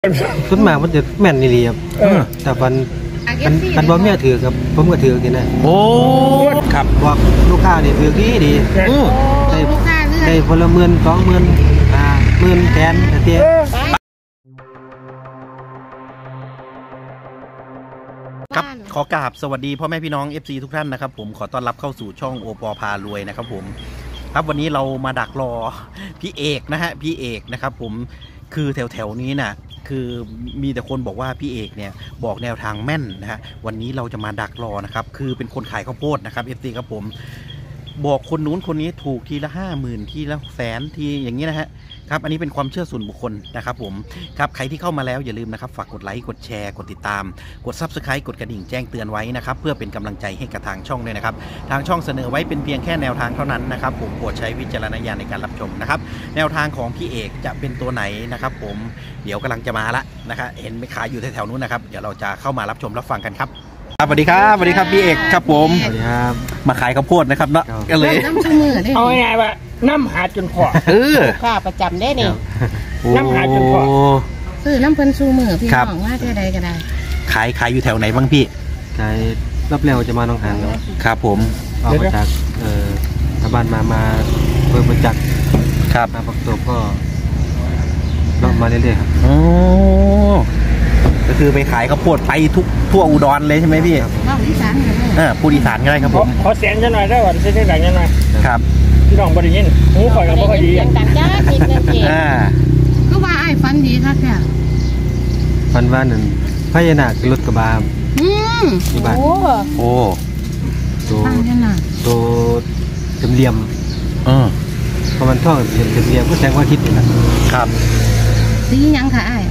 ส่วนมากมันจะแม่นนี่เลยครับแต่มันว่าเมียถือกับผมก็ถือกันนะโอ้ครับบอกลูกค้านี่ถือดีได้พลเมือง20,000 10,000แสนเตี้ยครับขอกราบสวัสดีพ่อแม่พี่น้อง FC ทุกท่านนะครับผมขอต้อนรับเข้าสู่ช่องโอปอพารวยนะครับผมครับวันนี้เรามาดักรอพี่เอกนะฮะพี่เอกนะครับผมคือแถวนี้น่ะคือมีแต่คนบอกว่าพี่เอกเนี่ยบอกแนวทางแม่นนะฮะวันนี้เราจะมาดักรอนะครับคือเป็นคนขายข้าวโพดนะครับ FC ครับผมบอกคนนู้นคนนี้ถูกทีละ50,000ทีละ100,000ทีอย่างนี้นะฮะครับอันนี้เป็นความเชื่อส่วนบุคคลนะครับผมครับใครที่เข้ามาแล้วอย่าลืมนะครับฝากกดไลค์กดแชร์กดติดตามกด Subscribe กดกระดิ่งแจ้งเตือนไว้นะครับเพื่อเป็นกำลังใจให้กับทางช่องด้วยนะครับทางช่องเสนอไว้เป็นเพียงแค่แนวทางเท่านั้นนะครับผมโปรดใช้วิจารณญาณในการรับชมนะครับแนวทางของพี่เอกจะเป็นตัวไหนนะครับผมเดี๋ยวกำลังจะมาละนะครับเห็นไปขายอยู่แถวๆนู้นนะครับเดี๋ยวเราจะเข้ามารับชมรับฟังกันครับสวัสดีครับสวัสดีครับพี่เอกครับผมสวัสดีครับมาขายข้าวโพดนะครับเนาะก็เลยเอาไงวะน้ำหาจนพอค่าประจำได้นี่น้ำหาจนพอซื้อน้ำเพิ่นซูมือพี่น้องว่าเท่าใดก็ได้ขายอยู่แถวไหนบ้างพี่ขายรับเร็วจะมาน้องหานครับผมออกมาจากบ้านมาเพิ่มมาจากครับมาปักตัวก็ลองมาเรื่อยๆครับโอ้ก็คือไปขายข้าวโพดไปทั่วอุดรเลยใช่ไหมพี่อีสานก็ได้พูดอีสานก็ได้ครับผมขอเสียงจะหน่อยได้หวานเสียงดังจะหน่อยครับพี่น้องบริยินหูคอยกับบ่ค่อยดีต่างจ้านิดนึงเองก็ว่าไอ้ฟันดีครับแค่ฟันว่านั่นพญานาครถกระบะโอ้ตัวเหลี่ยมพอมันท่องเหลี่ยมก็แสดงว่าคิดนี่นะครับสียังค่ะไอ้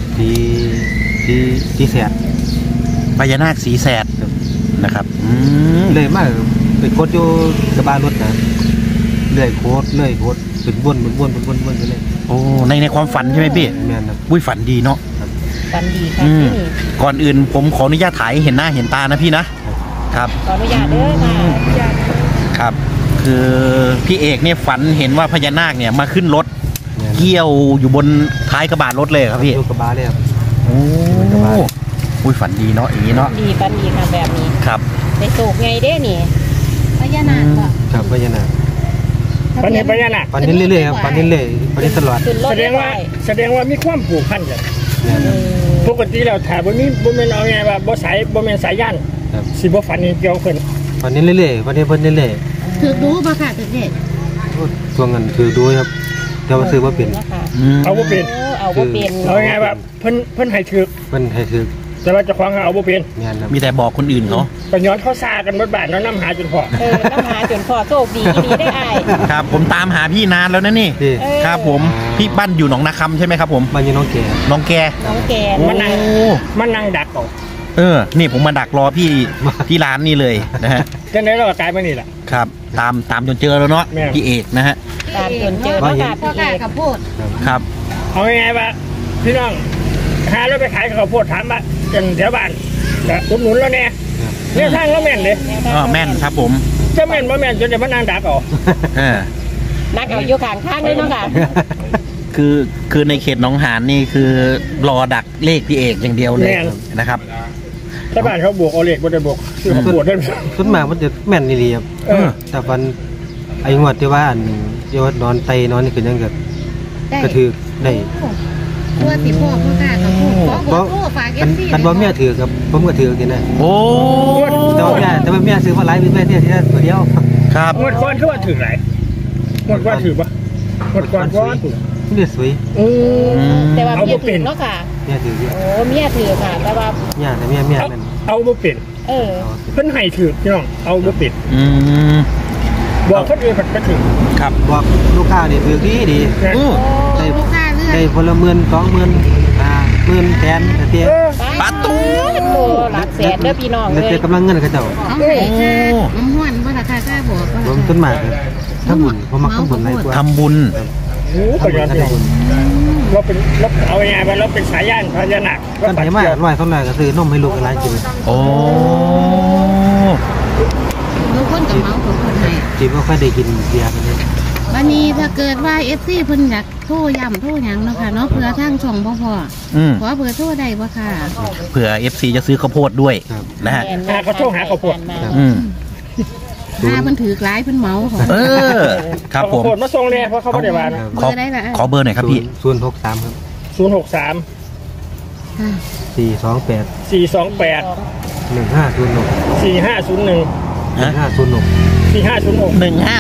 สีแสดพญานาคสีแสดนะครับเลยมากไปโคตรโยกระบะรถนะเลยโคตรเป็นวนไปเลยโอ้ในความฝันใช่ไหมพี่แม่นครับอุ้ยฝันดีเนาะฝันดีครับก่อนอื่นผมขออนุญาตถ่ายเห็นหน้าเห็นตานะพี่นะครับขออนุญาตเด้อค่ะครับคือพี่เอกเนี่ยฝันเห็นว่าพญานาคเนี่ยมาขึ้นรถเกี่ยวอยู่บนท้ายกระบะรถเลยครับพี่กระบะเลยครับโอ้อุ้ยฝันดีเนาะอย่างนี้เนาะฝันดีค่ะแบบนี้ครับไปสูกไงเด้นี่พญานาคก็ครับพญานาคปันนี้พญานาคปันนี้เรื่อยๆครับปันนี้เรื่อยปันนี้ตลอดแสดงว่ามีความผูกพันกันปกติเราถ่ายบนนี้บนเมนเอาไงว่าบ่สายบนเมนสายย่านสิบ่ฝันเกี่ยวกันปันนี้เรื่อยๆปันนี้เพิ่นเรื่อยๆถือดูป่ะค่ะถือเด็ดตัวเงินถือดูครับเดี๋ยวซื้อว่าเปลี่ยนเอาบ่เปลี่ยนเอาไงว่าเพิ่นให้ถือแต่ว่าจะคว้างเอาบ่เปลี่ยนมีแต่บอกคนอื่นเขาปัญญาเขาซากันบดบาทแล้วน้ำหาจนพอน้ำหาจนพอโชคดีได้ไอ้ครับผมตามหาพี่นานแล้วนะนี่ครับผมพี่บ้านอยู่หนองนาคำใช่ไหมครับผมบ้านอยู่น้องแกมันนั่งดักออกนี่ผมมาดักรอพี่ร้านนี่เลยนะฮะจะไหนเรากลายมานี่แหละครับตามจนเจอแล้วเนาะพี่เอกนะฮะตามจนเจอแล้วค่ะพ่อการข้าวโพดครับเอาไงวะพี่น้องหาแล้วไปขายข้าวโพดถามว่าจนแถวบ้านจะอุดหนุนแล้วเนี่ยทางแล้วแม่นเลยแม่นครับผมจะแม่นบ่แม่นจนจะมานั่งดักออกนักเอาอยู่ข้างเลยเนาะค่ะคือในเขตหนองหานนี่คือรอดักเลขพี่เอกอย่างเดียวเลยนะครับถ้าบ้านเขาบวกเอาเลขบ่ได้บวกคือเขาบวกได้ส่วนมากมันจะแม่นนี่เลยครับแต่ฟันไอ้งวดที่ว่ายอดนอนไตนอนนี่คือยังก็ถือได้ตัวสิพ่อพ่อการกับพ่อฝากกันว่าเมียถือกับผมก็ถือกันนะโอ้แต่ว่าเมียซื้อมาหลายเป็นแม่เนี่ยที่ตัวเดียวครับงวดก้อนคือว่าถือไหนงวดก้อนถือปะงวดก้อนนี่สวยแต่ว่าเมียถือเนาะค่ะเมียถือโอ้เมียถือค่ะแต่ว่าเมียนั่นเอาบ่เป็นเพิ่นให้ถือพี่น้องเอาบ่เป็นบอกคนอื่นก็ถือครับบอกลูกค้านี่ถือดีได้พลเมือง20,000 10,000แสนเตี้ยปาตูหลักแสนเด้อพี่น้องเลยกำลังเงินเขาเจ้าน้ำห้วนว่าราคาค่าบอกผมต้นหมากทำบุญผมมาทำบุญอะไรกว่าทำบุญเราเอาไงบ้างเราเป็นสายย่านพญานาคก็ไหนมา100 200ก็ซื้อนมให้ลูกอะไรกินโอ้ลูกคนกับเมาคนไหนจีบว่าค่อยได้กินเบียร์กันเลยวันนี้ถ้าเกิดว่า FC เพิ่นอยากโทรย้ำโทรหยังเนาะค่ะเนาะเพื่อทางช่องบ่พอขอเบอร์โทรได้บ่ค่ะเผื่อ FC จะซื้อข้าวโพดด้วยนะฮะเขาโทรหาข้าวโพดถ้าเพิ่นถือหลายเพิ่นเหมาของครับผมข้าวโพดมาส่งเลยเพราะเขาบ่ได้ว่าขอเบอร์หน่อยครับพี่ 063ครับ 063 428 1501 1506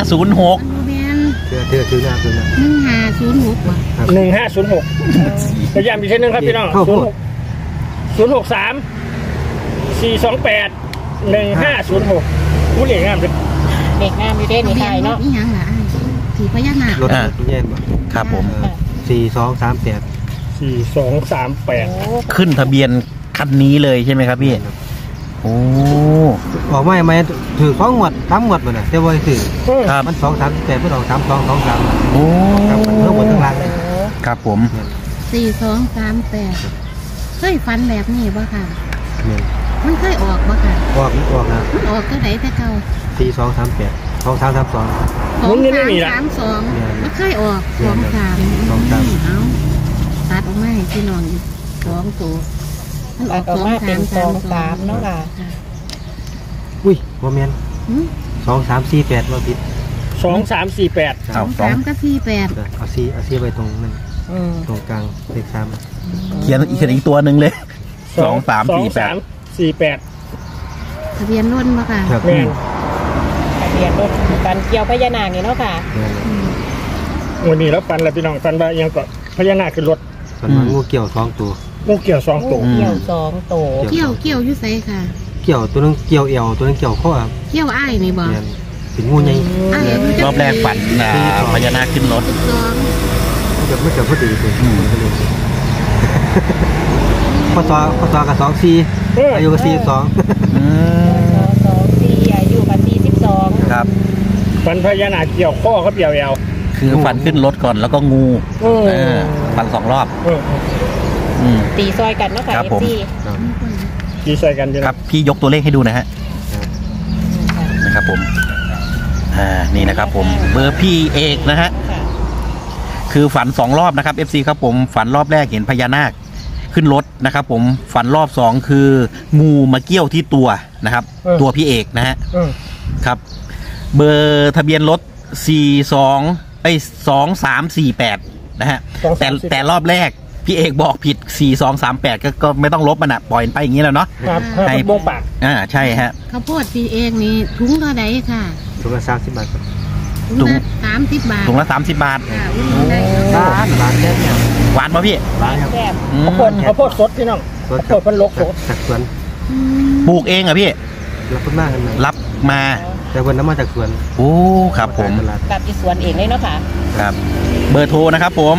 เทือหน้า 1506ว่ะ 1506พยายามอีกทีนึงครับพี่น้อง063 428 1506ผู้เลี้ยงงามเลยเด็กงามอยู่เด้นี่ไทยเนาะอีหยังล่ะสีพญานาครถแย่นบ่ครับผม 4238 ขึ้นทะเบียนคันนี้เลยใช่ไหมครับพี่โอ้ออกไม่ถือ2งวด3งวดบ่น่ะแต่บ่ได้ถือมัน238เพิ่นออก3223 โอ้ครับมันเพิ่มหมดทั้งหลังเลยครับผม 4238เคยฝันแบบนี้บ่ค่ะมันเคยออกบ่ค่ะออกนะออกก็ไหนแต่เก่า 4238 2332 มันไม่มีละ 32มันเคยออก23เอาตัดออกมาให้พี่น้อง2ตัวมันออก 23เนาะค่ะอุ้ยบ่แม่น2348บ่ผิด 2348 เอา3กับ48 เอา4ไว้ตรงนั้นตรงกลางเลข3 เขียนอีกตัวนึงเลย 2348 ทะเบียนรถบ่ค่ะแม่นทะเบียนรถกันเกี่ยวพญานาคนี่เนาะค่ะวันนี้แล้วฟันแล้วพี่น้องฟันว่ายังก็พญานาคขึ้นรถฟันว่างูเกี่ยว2ตัวงูเกี่ยว2ตัวเกี่ยว2ตัวเกี่ยวอยู่ไสค่ะเกี่ยวตัวนึงเกี่ยวเอวตัวนึงเกี่ยวข้อเกี่ยวอ้ายนี่บ่เป็นงูใหญ่รอบแรกฝันพญานาคขึ้นรถไม่เกิดพอดีเลยพศกับ24อายุกับ42 อายุกับ42 ครับฟันพญานาคเกี่ยวข้อเขาเกี่ยวเอวคือฟันขึ้นรถก่อนแล้วก็งูฟัน2 รอบตีซอยกันเนาะค่ะตีซอยกันครับพี่ยกตัวเลขให้ดูนะฮะนะครับผมนี่นะครับผมเบอร์พี่เอกนะฮะคือฝัน2 รอบนะครับ FC ครับผมฝันรอบแรกเห็นพญานาคขึ้นรถนะครับผมฝันรอบ2คืองูมาเกี่ยวที่ตัวนะครับตัวพี่เอกนะฮะครับเบอร์ทะเบียนรถ2348นะฮะแต่รอบแรกพี่เอกบอกผิด4238ก็ไม่ต้องลบมันอ่ะปล่อยไปอย่างนี้แล้วเนาะให้บงปากใช่ฮะข้าวโพดพี่เอกนี่ถุงเท่าไหร่ค่ะถุงละ30 บาทถุงละ30 บาทถุงละ30 บาทหวานแซ่บหวานป่ะพี่หวานครับข้าวโพดสดพี่น้องข้าวโพดพันลกสดจากสวนปลูกเองอ่ะพี่รับมากกันรับมาแต่วันน้ำมาจากสวนโอ้ครับผมกับที่สวนเองเลยเนาะค่ะครับเบอร์โทรนะครับผม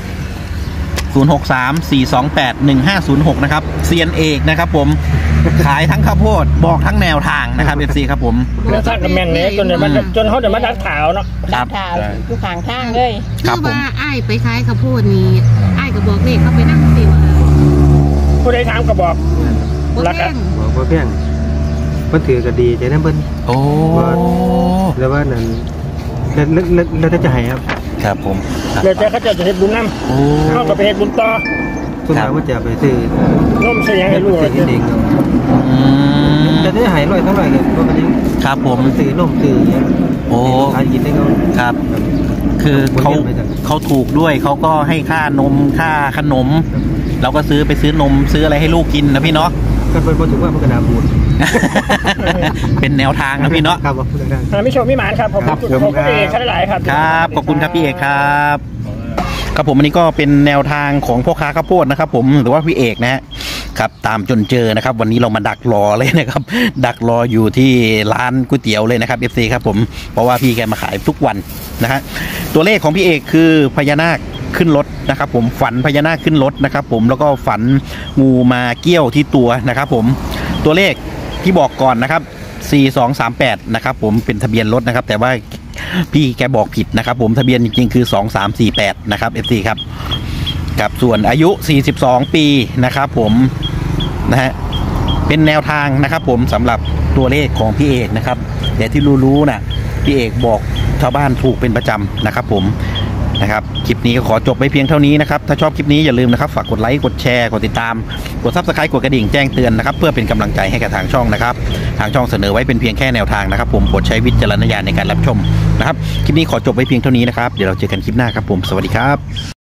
063-428-1506นะครับเซียนเอกนะครับผมขายทั้งข้าวโพดบอกทั้งแนวทางนะครับ FC ครับผมแล้วถ้ากับแม่นเนี่ยจนเขาเดี๋ยวมาดักถาวเนาะดักถาวทุกทางทางเลยคือว่าอ้ายไปขายข้าวโพดนี่อ้ายก็บอกเลขเขาไปนั่งสิว่าผู้ใดถามก็บอกรักกันบอกว่าเพียงเพิ่นถือก็ดีใจนั่นเพิ่นโอ้แล้วว่านั่นแล้วจะให้ครับผมแล้วเขาจะเฮ็ดบุญนำเข้ากับไปเฮ็ดบุญต่อส่วนมากว่าจะไปซื้อนมเสียงให้ลูกกินเองจะได้หายร้อยเท่าไหร่เลยเพราะมันครับผมซื้อนมซื้อโอ้ขายกินได้เขาครับคือเขาถูกด้วยเขาก็ให้ค่านมค่าขนมเราก็ซื้อนมซื้ออะไรให้ลูกกินนะพี่เนาะก็เป็นถือว่ามันกระดาบุญเป็นแนวทางนะพี่เนาะครับไม่ชมพี่หมานครับผมพี่เอกหลายครับครับขอบคุณครับพี่เอกครับครับผมอันนี้ก็เป็นแนวทางของพ่อค้าข้าวโพดนะครับผมหรือว่าพี่เอกนะฮะครับตามจนเจอนะครับวันนี้เรามาดักรอเลยนะครับดักรออยู่ที่ร้านก๋วยเตี๋ยวเลยนะครับ FC ครับผมเพราะว่าพี่แกมาขายทุกวันนะฮะตัวเลขของพี่เอกคือพญานาคขึ้นรถนะครับผมฝันพญานาคขึ้นรถนะครับผมแล้วก็ฝันงูมาเกี้ยวที่ตัวนะครับผมตัวเลขที่บอกก่อนนะครับ4238นะครับผมเป็นทะเบียนรถนะครับแต่ว่าพี่แกบอกผิดนะครับผมทะเบียนจริงๆคือ2348นะครับ FC ครับกับส่วนอายุ42 ปีนะครับผมนะฮะเป็นแนวทางนะครับผมสำหรับตัวเลขของพี่เอกนะครับแต่ที่รู้ๆนะพี่เอกบอกชาวบ้านถูกเป็นประจำนะครับผมนะครับคลิปนี้ก็ขอจบไว้เพียงเท่านี้นะครับถ้าชอบคลิปนี้อย่าลืมนะครับฝากกดไลค์กดแชร์กดติดตามกด Subscribe กดกระดิ่งแจ้งเตือนนะครับเพื่อเป็นกำลังใจให้กับทางช่องนะครับทางช่องเสนอไว้เป็นเพียงแค่แนวทางนะครับผมโปรดใช้วิจารณญาณในการรับชมนะครับคลิปนี้ขอจบไว้เพียงเท่านี้นะครับเดี๋ยวเราเจอกันคลิปหน้าครับผมสวัสดีครับ